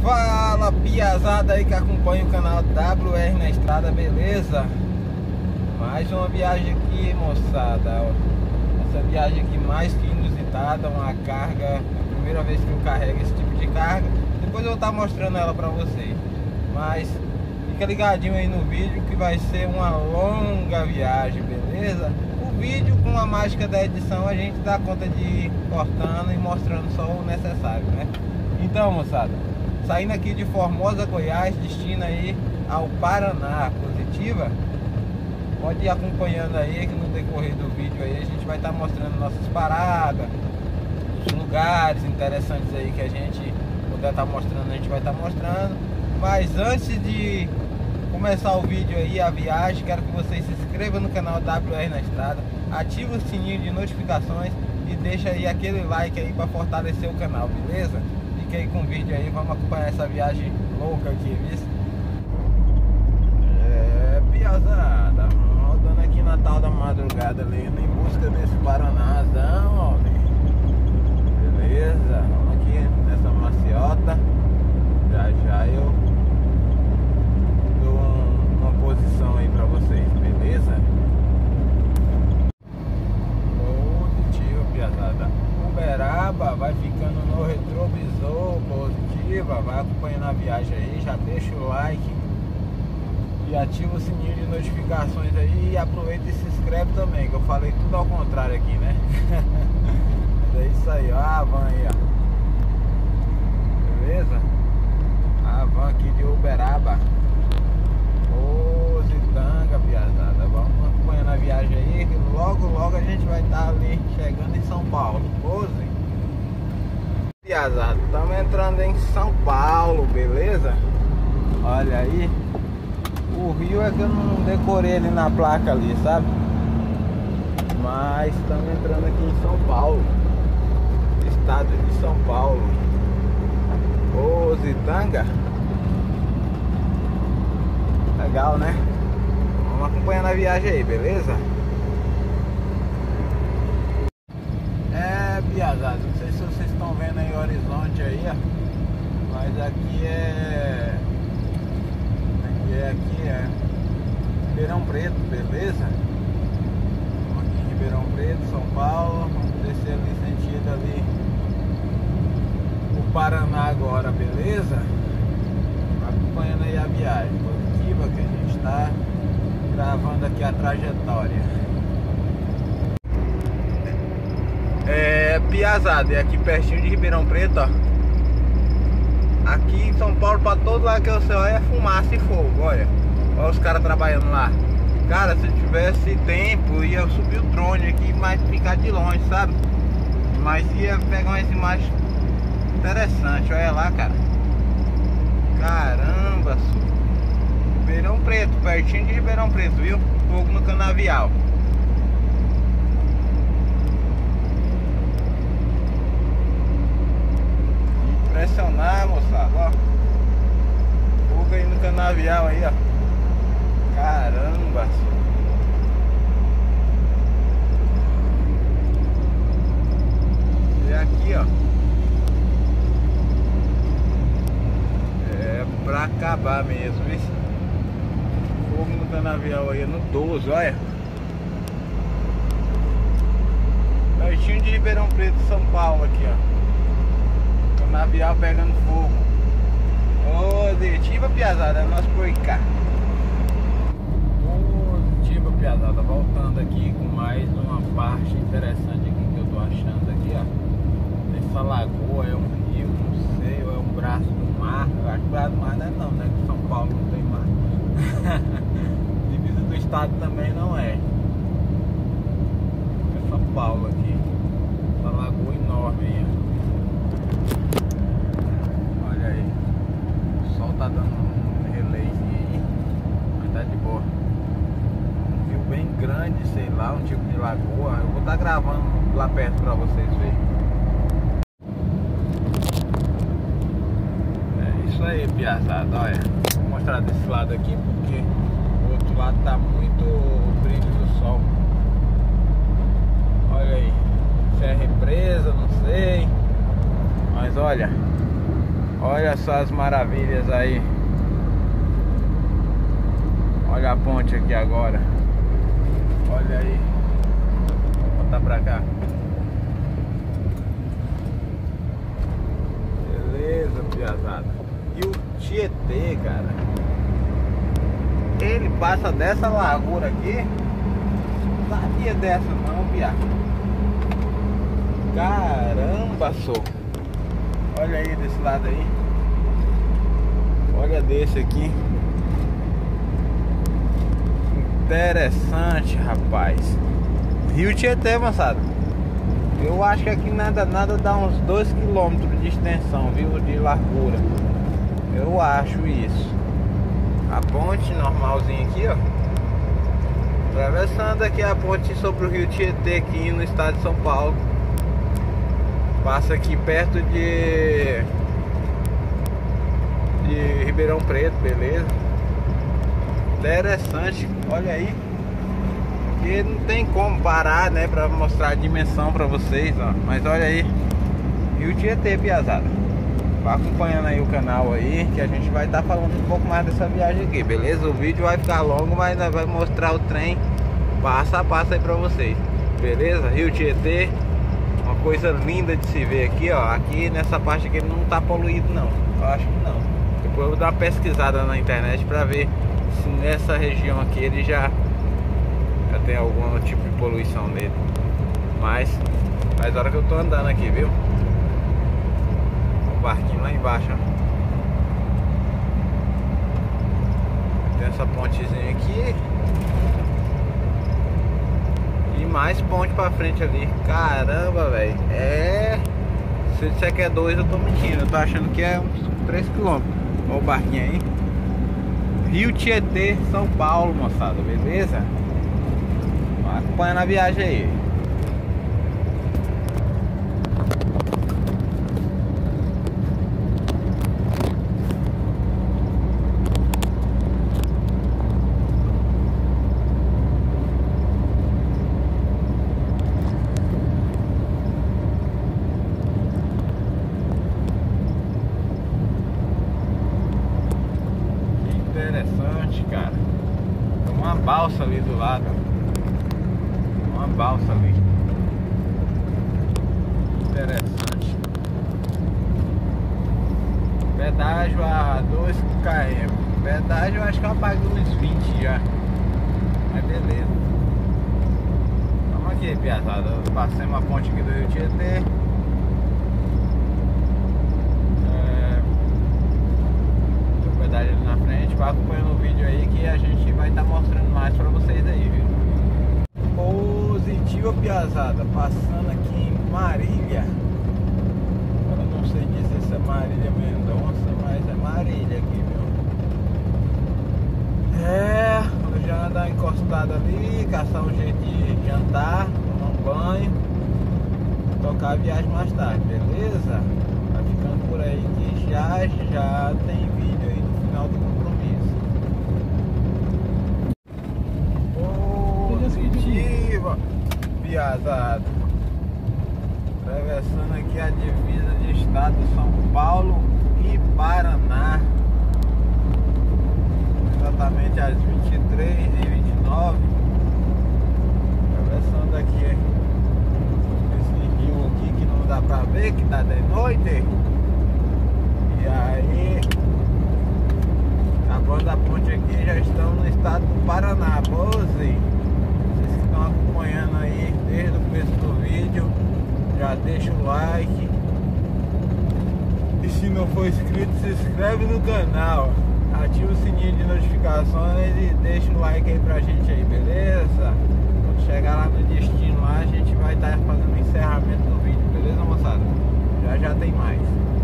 Fala, piazada aí que acompanha o canal WR na Estrada, beleza? Mais uma viagem aqui, moçada. Essa viagem aqui mais que inusitada, uma carga, é a primeira vez que eu carrego esse tipo de carga. Depois eu vou estar mostrando ela pra vocês. Mas fica ligadinho aí no vídeo que vai ser uma longa viagem, beleza? O vídeo, com a mágica da edição, a gente dá conta de ir cortando e mostrando só o necessário, né? Então, moçada, saindo aqui de Formosa, Goiás, destino aí ao Paraná, Positiva. Pode ir acompanhando aí que no decorrer do vídeo aí a gente vai estar mostrando nossas paradas, os lugares interessantes aí que a gente puder estar mostrando, a gente vai estar mostrando. Mas antes de começar o vídeo aí, a viagem, quero que vocês se inscrevam no canal WR na Estrada, ative o sininho de notificações e deixa aí aquele like aí para fortalecer o canal, beleza? Fique aí com o vídeo aí, vamos acompanhar essa viagem louca aqui, viu? Piazada, rodando aqui na tal da madrugada ali, em busca desse Paranazão, ó, beleza? Vamos aqui nessa maciota. Já eu dou uma posição aí pra vocês, beleza? Positivo, piazada. Uberaba vai ficando no retrovisor, Positiva, vai acompanhando a viagem aí, já deixa o like e ativa o sininho de notificações aí e aproveita e se inscreve também, que eu falei tudo ao contrário aqui, né? Mas é isso aí, ó, a van aí, ó. Beleza? A van aqui de Uberaba, Positanga, piazada. Vamos acompanhando a viagem aí, que logo a gente vai estar ali chegando em São Paulo. Pose, piazada, estamos entrando em São Paulo, beleza? Olha aí. O Rio é que eu não decorei ali na placa ali, sabe? Mas estamos entrando aqui em São Paulo, estado de São Paulo. Positanga. Legal, né? Vamos acompanhando a viagem aí, beleza? Piazada, não sei se vocês estão vendo aí o horizonte aí, ó. Mas aqui é Ribeirão Preto, beleza? Estamos aqui em Ribeirão Preto, São Paulo. Vamos descer ali sentido ali o Paraná agora, beleza? Acompanhando aí a viagem Positiva que a gente está gravando aqui a trajetória. Piazada, é aqui pertinho de Ribeirão Preto, ó. Aqui em São Paulo, pra todo lado que você olha é fumaça e fogo, olha. Olha os caras trabalhando lá. Cara, se tivesse tempo, ia subir o drone aqui, mas ficar de longe, sabe? Mas ia pegar umas imagens interessantes, olha lá, cara. Caramba, Ribeirão Preto, pertinho de Ribeirão Preto, viu? Fogo no canavial. Impressionar, moçada, ó. Fogo aí no canavial aí, ó. Caramba. E aqui, ó, é pra acabar mesmo, viu? Fogo no canavial aí, no 12, olha. Pertinho de Ribeirão Preto, São Paulo aqui, ó. Canavial pegando fogo. Positiva, piazada, é nosso por cá. Positiva, piazada, voltando aqui com mais uma parte interessante aqui que eu tô achando aqui, ó. Essa lagoa é um rio, não sei, ou é um braço do mar. Eu acho que braço do mar não é não, né? Que São Paulo não tem mar. Divisa do estado também não é. É São Paulo aqui. Essa lagoa enorme aí, ó. Tá dando um relayzinho aí, mas tá de boa. Um rio bem grande, sei lá, um tipo de lagoa. Eu vou estar gravando lá perto pra vocês verem. É isso aí, piazada, olha. Vou mostrar desse lado aqui porque o outro lado tá muito brilho do sol. Olha aí, se é represa, não sei. Mas olha, Olha só as maravilhas aí. Olha a ponte aqui agora. Olha aí. Vou botar pra cá. Beleza, piazada. E o Tietê, cara, ele passa dessa largura aqui. Não sabia dessa não, piá. Caramba, só. Olha aí desse lado aí. Olha desse aqui. Interessante, rapaz. Rio Tietê, moçada. Eu acho que aqui nada dá uns 2 km de extensão, viu? De largura. Eu acho isso. A ponte normalzinha aqui, ó. Atravessando aqui a ponte sobre o Rio Tietê, aqui no estado de São Paulo. Passa aqui perto de Ribeirão Preto, beleza? Interessante, olha aí. Porque não tem como parar, né, pra mostrar a dimensão pra vocês, ó. Mas olha aí, Rio Tietê, piazada. Vai acompanhando aí o canal aí, que a gente vai estar falando um pouco mais dessa viagem aqui, beleza? O vídeo vai ficar longo, mas vai mostrar o trem passo a passo aí pra vocês, beleza? Rio Tietê, uma coisa linda de se ver aqui, ó. Aqui nessa parte aqui ele não tá poluído não, eu acho que não. Depois eu vou dar uma pesquisada na internet pra ver se nessa região aqui ele já tem algum tipo de poluição nele. Mas faz hora que eu tô andando aqui, viu? O barquinho lá embaixo, ó. Tem essa pontezinha aqui. E mais ponte pra frente ali. Caramba, velho. Se eu disser que é 2, eu tô mentindo. Eu tô achando que é uns 3 km. Olha o barquinho aí. Rio Tietê, São Paulo, moçada, beleza? Vai acompanhando a viagem aí. Interessante, cara. Tem uma balsa ali do lado. Uma balsa ali. Interessante. Pedágio a 2 km. Pedágio eu acho que eu paguei uns 20 já. Mas beleza. Vamos aqui, piazada. Eu passei uma ponte aqui do Rio Tietê. Ali na frente, vai acompanhando o vídeo aí que a gente vai estar mostrando mais pra vocês aí, viu? Positivo, piazada, passando aqui em Marília. Eu não sei dizer se é Marília Mendonça, mas é Marília aqui, viu? Eu já dar encostado ali, caçar um jeito de jantar, tomar um banho, tocar a viagem mais tarde, beleza? Vai ficando por aí que já tem vídeo aí do final do compromisso. Positiva, piazada. Atravessando aqui a divisa de estado de São Paulo e Paraná. Exatamente às 23h29. Atravessando aqui esse rio aqui que não dá pra ver, que tá de noite. E aí, acabando a ponte aqui, já estamos no estado do Paraná. Vocês que estão acompanhando aí desde o começo do vídeo, já deixa o like. E se não for inscrito, se inscreve no canal. Ativa o sininho de notificações e deixa o like aí pra gente aí, beleza? Quando chegar lá no destino lá, a gente vai estar fazendo o encerramento do vídeo, beleza, moçada? Já tem mais.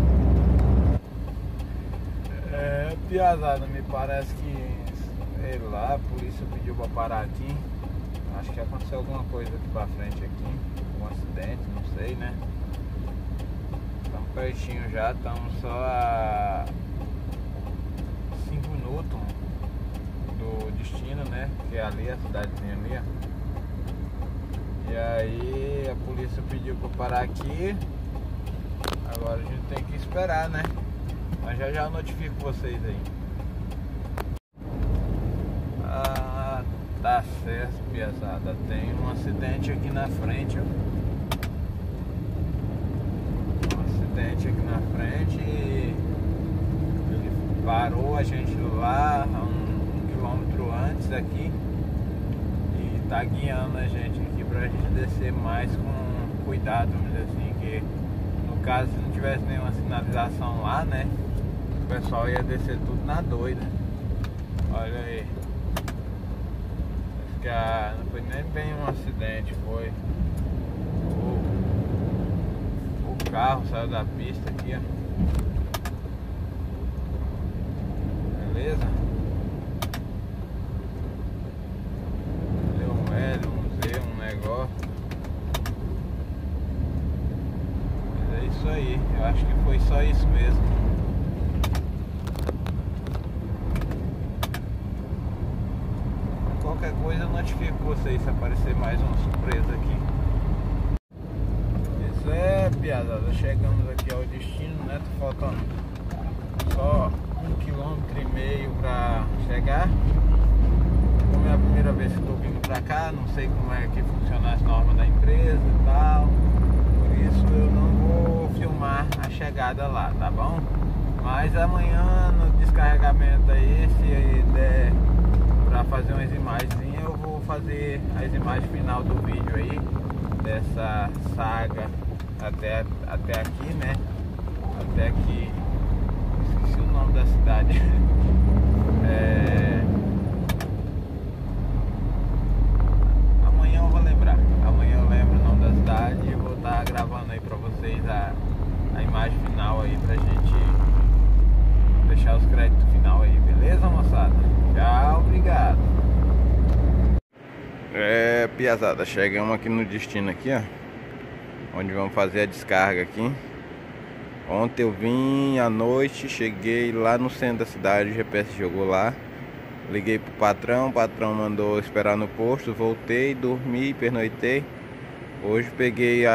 Piazada, me parece que, sei lá, a polícia pediu pra parar aqui. Acho que aconteceu alguma coisa aqui pra frente aqui, um acidente, não sei, né? Estamos pertinho já, estamos só a 5 minutos do destino, né? Que é ali, a cidadezinha ali, ó. E aí a polícia pediu pra parar aqui. Agora a gente tem que esperar, né? Mas já eu notifico vocês aí. Ah, tá certo, piazada. Tem um acidente aqui na frente, ó. Um acidente aqui na frente e ele parou a gente lá um quilômetro antes aqui e tá guiando a gente aqui pra gente descer mais com cuidado, vamos dizer assim, que no caso se não tivesse nenhuma sinalização lá, né, o pessoal ia descer tudo na doida. Olha aí. Acho que não foi nem bem um acidente, foi o carro saiu da pista aqui, ó. Beleza? Deu um L, um Z, um negócio. Mas é isso aí, eu acho que foi só isso mesmo. Qualquer coisa eu notifico vocês se aparecer mais uma surpresa aqui. Isso é, piazada, chegamos aqui ao destino, né? Tá faltando só 1,5 km pra chegar. Como é a primeira vez que estou vindo pra cá, não sei como é que funciona as normas da empresa e tal. Por isso eu não vou filmar a chegada lá, tá bom? Mas amanhã no descarregamento aí, se der pra fazer umas imagens, eu vou fazer as imagens final do vídeo aí dessa saga até aqui, né? Até aqui, esqueci o nome da cidade. Amanhã eu vou lembrar. Amanhã eu lembro o nome da cidade e vou estar gravando aí pra vocês a imagem final aí pra gente deixar os créditos final aí, beleza, moçada? Tchau, obrigado. Piazada, chegamos aqui no destino aqui, ó, onde vamos fazer a descarga aqui. Ontem eu vim à noite, cheguei lá no centro da cidade, o GPS jogou lá. Liguei pro patrão, o patrão mandou esperar no posto, voltei, dormi, pernoitei. Hoje peguei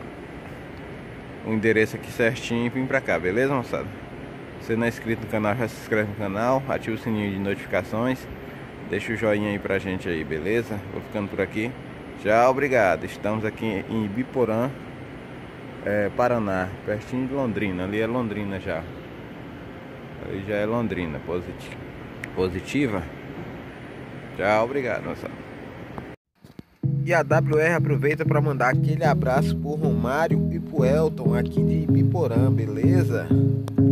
o endereço aqui certinho e vim pra cá, beleza, moçada? Se não é inscrito no canal, já se inscreve no canal, ativa o sininho de notificações, deixa o joinha aí pra gente aí, beleza? Vou ficando por aqui. Tchau, obrigado. Estamos aqui em Ibiporã, Paraná, pertinho de Londrina. Ali é Londrina já. Ali já é Londrina, positiva. Tchau, obrigado, moçada. E a WR aproveita para mandar aquele abraço pro Romário e pro Elton aqui de Ibiporã, beleza?